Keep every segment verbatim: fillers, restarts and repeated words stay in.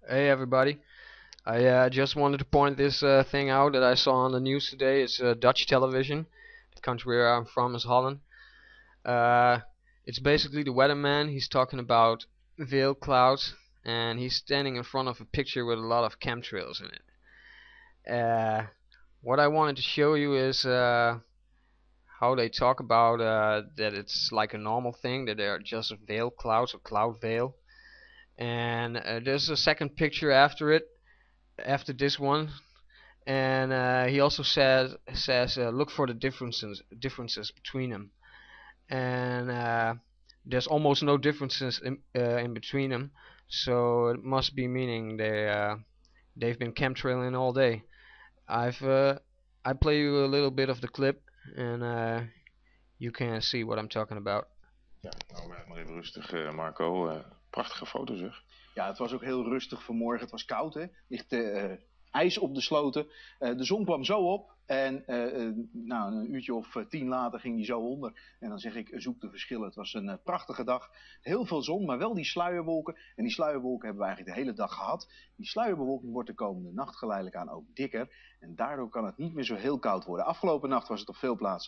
Hey everybody. I uh, just wanted to point this uh, thing out that I saw on the news today. It's uh, Dutch television. The country where I'm from is Holland. Uh, it's basically the weatherman. He's talking about veil clouds, and he's standing in front of a picture with a lot of chemtrails in it. Uh, what I wanted to show you is uh, how they talk about uh, that it's like a normal thing, that they're just veil clouds or cloud veil. And uh, there's a second picture after it, after this one, and uh, he also says says uh, look for the differences differences between them, and uh, there's almost no differences in, uh, in between them, so it must be meaning they uh, they've been chemtrailing all day. I've uh, I play you a little bit of the clip, and uh, you can see what I'm talking about. Ja, nou maar maar even rustig, eh, Marco. Eh, prachtige foto zeg. Ja, het was ook heel rustig vanmorgen. Het was koud, hè? Ligt eh, ijs op de sloten. Eh, de zon kwam zo op en eh, eh, nou, een uurtje of eh, tien later ging die zo onder. En dan zeg ik, eh, zoek de verschillen. Het was een eh, prachtige dag. Heel veel zon, maar wel die sluierwolken. En die sluierwolken hebben we eigenlijk de hele dag gehad. Die sluierbewolking wordt de komende nacht geleidelijk aan ook dikker. En daardoor kan het niet meer zo heel koud worden. Afgelopen nacht was het op veel plaatsen.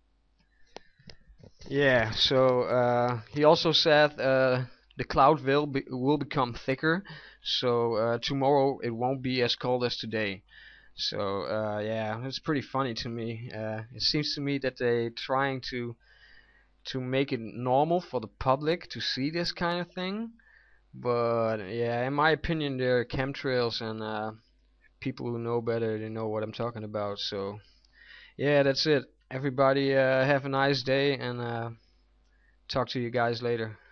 Yeah, so uh, he also said uh, the cloud will be, will become thicker, so uh, tomorrow it won't be as cold as today. So uh, yeah, it's pretty funny to me. Uh, it seems to me that they trying to to make it normal for the public to see this kind of thing. But yeah, in my opinion, they're chemtrails, and uh, people who know better, they know what I'm talking about. So yeah, that's it. Everybody uh, have a nice day, and uh, talk to you guys later.